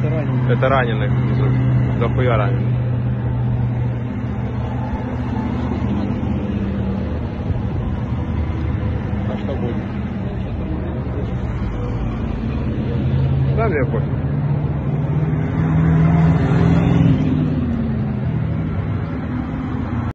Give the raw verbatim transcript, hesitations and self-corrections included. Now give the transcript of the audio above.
Это раненый. Это раненых. Дохуя раненых. А что будет? Да, мне пофиг.